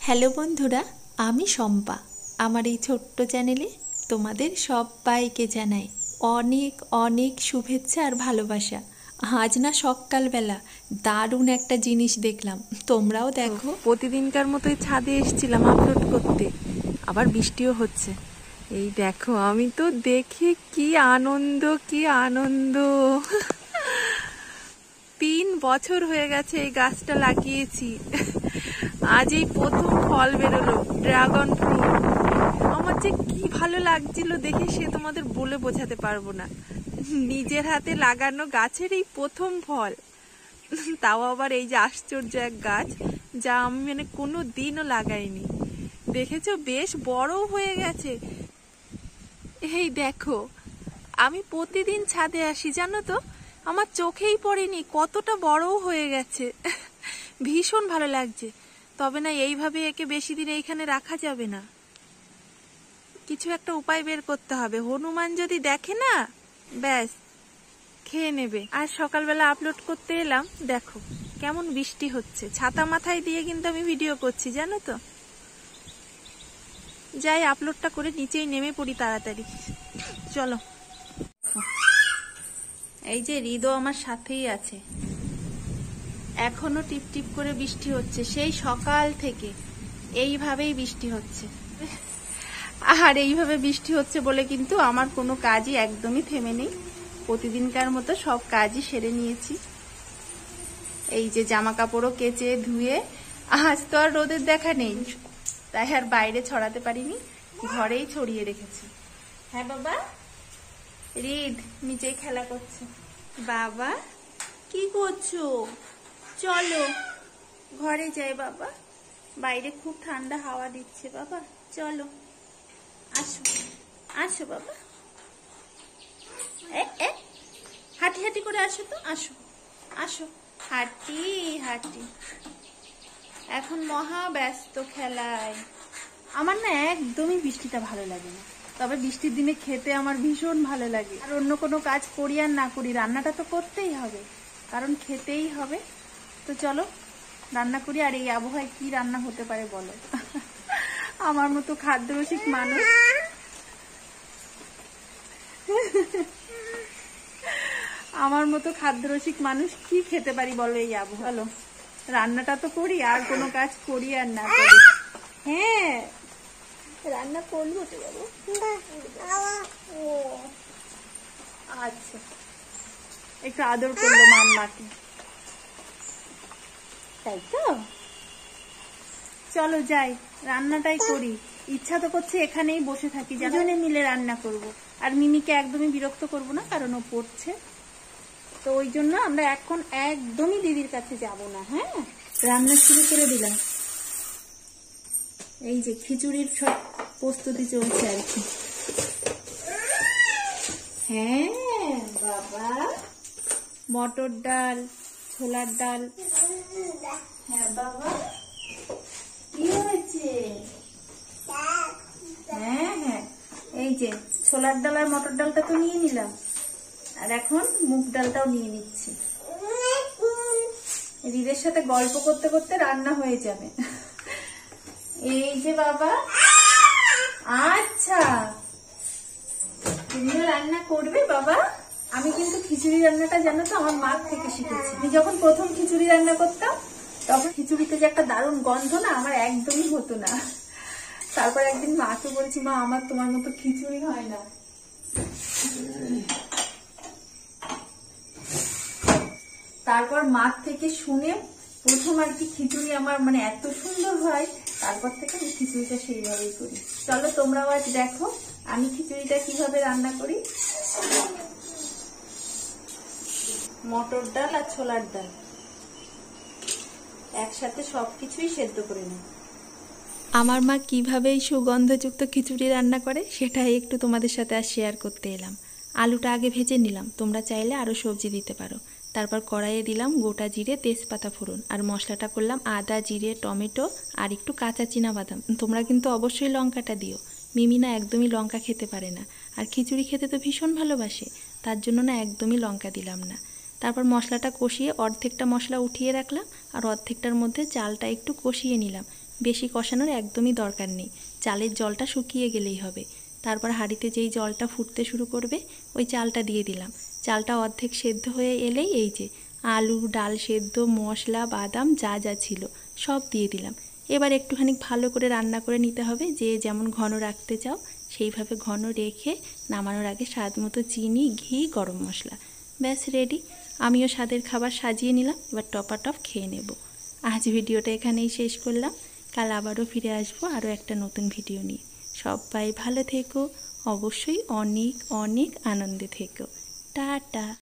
Hello বন্ধুরা, আমি শম্পা। আমার এই ছোট্ট চ্যানেলে তোমাদের সবাইকে জানাই অনেক অনেক শুভেচ্ছা আর ভালোবাসা। আজ না সকালবেলা দারুণ একটা জিনিস দেখলাম, তোমরাও দেখো। প্রতিদিনকার মতোই ছাদে এসেছিলাম আপলোড করতে, আবার বৃষ্টিও হচ্ছে। এই দেখো, আমি তো দেখে কি আনন্দ কি আনন্দ 3 বছর হয়ে গেছে এই গাছটা লাগিয়েছি, আজ এই প্রথম ফল বেরোলো, ড্রাগন ফ্রুট। আমার যে কি ভালো লাগছিল দেখে সে তোমাদের বলে বোঝাতে পারবো না। নিজের হাতে লাগানো গাছের এই প্রথম ফল, তাও আবার এই যে আশ্চর্য এক গাছ, যা আমি কোনো দিনও লাগাইনি। দেখেছো, বেশ বড় হয়ে গেছে। এই দেখো, আমি প্রতিদিন ছাদে আসি, জানো তো, আমার চোখেই পড়েনি কতটা বড়ও হয়ে গেছে। ভীষণ ভালো লাগছে। তবে না, এইভাবে একে বেশি দিন এইখানে রাখা যাবে না, কিছু একটা উপায় বের করতে হবে। হনুমান যদি দেখে না, ব্যাস খেয়ে নেবে। আর সকালবেলা আপলোড করতে এলাম, দেখো কেমন বৃষ্টি হচ্ছে, ছাতা মাথায় দিয়ে কিন্তু আমি ভিডিও করছি, জানো তো। যাই আপলোডটা করে নিচেই নেমে পড়ি তাড়াতাড়ি, চলো। এই যে হৃদও আমার সাথেই আছে, এখনো টিপ টিপ করে বৃষ্টি হচ্ছে, সেই সকাল থেকে এইভাবেই বৃষ্টি হচ্ছে। আর এইভাবে বৃষ্টি হচ্ছে বলে কিন্তু আমার কোনো কাজই একদমই থেমে নেই। প্রতিদিনকার মতো সব কাজই সেরে নিয়েছি। এই যে জামা কাপড়ও কেচে ধুয়ে, আজ তো আর রোদের দেখা নেই, তাই আর বাইরে ছড়াতে পারিনি, ঘরেই ছড়িয়ে রেখেছি। হ্যাঁ বাবা, হৃদ নিচেই খেলা করছে। বাবা কি করছো? চলো ঘরে যাই বাবা, বাইরে খুব ঠান্ডা হাওয়া দিচ্ছে। বাবা চলো, আসো আসো বাবা, হাঁটি হাঁটি করে আসো তো, আসো আসো, হাঁটি হাঁটি। এখন মহা ব্যস্ত খেলায়। আমার না একদমই বৃষ্টিটা ভালো লাগে না, তবে বৃষ্টির দিনে খেতে আমার ভীষণ ভালো লাগে। আর অন্য কোনো কাজ করি আর না করি, রান্নাটা তো করতেই হবে, কারণ খেতেই হবে। তো চলো রান্না করি। আর এই আবহাওয়ায় কি রান্না হতে পারে বলো? আমার মতো খাদ্যরসিক মানুষ আমার মতো খাদ্যরসিক মানুষ কি খেতে পারি বলো এই আবহাওয়া? বলো, রান্নাটা তো করি, আর কোনো কাজ করি আর না করি। হ্যাঁ রান্না করবো তো বাবু। ও আচ্ছা, একটু আদর করলো মাম্মাকে, তাই তো। চলো যাই, রান্নাটাই করি। ইচ্ছা তো করছে এখানেই বসে থাকি, দুজনে মিলে রান্না করব। আর মিমিকে একদমই বিরক্ত করব না, কারণ ও পড়ছে। তো ওই জন্য আমরা এখন একদমই দিদির কাছে যাব না। হ্যাঁ, রান্না শুরু করে দিলাম। এই যে খিচুড়ির সব প্রস্তুতি চলছে আর কি। হ্যাঁ বাবা, মটর ডাল, ছোলার ডাল। হ্যাঁ বাবা, কি হয়েছে? হ্যাঁ হ্যাঁ, এই যে ছোলার ডাল আর মটর ডালটা তো নিয়ে নিলাম, আর এখন মুগ ডালটাও নিয়ে নিচ্ছি। দিদির সাথে গল্প করতে করতে রান্না হয়ে যাবে। এই যে বাবা, আচ্ছা তুমিও রান্না করবে বাবা? আমি কিন্তু খিচুড়ি রান্নাটা জানো তো আমার মা থেকে শিখেছি। আমি যখন প্রথম খিচুড়ি রান্না করতাম, তখন খিচুড়িতে যে একটা দারুণ গন্ধ না, আমার একদমই হতো না। তারপর একদিন মাকে বলছি, মা আমার তোমার মতো খিচুড়ি হয় না। তারপর মা থেকে শুনে প্রথম আর কি খিচুড়ি আমার এত সুন্দর হয়, তারপর থেকে আমি খিচুড়িটা সেইভাবেই করি। চলো তোমরাও আজ দেখো আমি খিচুড়িটা কিভাবে রান্না করি। মটর ডাল আর ছোলার ডাল একসাথে সবকিছুই সেদ্ধ করে নিই। আমার মা কিভাবে এই সুগন্ধযুক্ত খিচুড়ি রান্না করে সেটাই একটু তোমাদের সাথে আর শেয়ার করতে এলাম। আলুটা আগে ভেজে নিলাম, তোমরা চাইলে আরও সবজি দিতে পারো। তারপর কড়াইয়ে দিলাম গোটা জিরে, তেজপাতা ফোড়ন, আর মশলাটা করলাম আদা, জিরে, টমেটো আর একটু কাঁচা চিনাবাদাম। তোমরা কিন্তু অবশ্যই লঙ্কাটা দিও, মিমি না একদমই লঙ্কা খেতে পারে না, আর খিচুড়ি খেতে তো ভীষণ ভালোবাসে, তার জন্য না একদমই লঙ্কা দিলাম না। তারপর মশলাটা কষিয়ে অর্ধেকটা মশলা উঠিয়ে রাখলাম, আর অর্ধেকটার মধ্যে চালটা একটু কষিয়ে নিলাম। বেশি কষানোর একদমই দরকার নেই, চালের জলটা শুকিয়ে গেলেই হবে। তারপর হাঁড়িতে যেই জলটা ফুটতে শুরু করবে ওই চালটা দিয়ে দিলাম। চালটা অর্ধেক সেদ্ধ হয়ে এলেই এই যে আলু, ডাল সেদ্ধ, মশলা, বাদাম যা যা ছিল সব দিয়ে দিলাম। এবার একটুখানি ভালো করে রান্না করে নিতে হবে, যে যেমন ঘন রাখতে চাও সেইভাবে ঘন রেখে নামানোর আগে স্বাদ মতো চিনি, ঘি, গরম মশলা, ব্যাস রেডি। আমিও স্বাদের খাবার সাজিয়ে নিলাম, এবার টপাটপ খেয়ে নেব। আজ ভিডিওটা এখানেই শেষ করলাম, কাল আবারও ফিরে আসবো আরও একটা নতুন ভিডিও নিয়ে। সবাই ভালো থেকো, অবশ্যই অনেক অনেক আনন্দে থেকো। টাটা।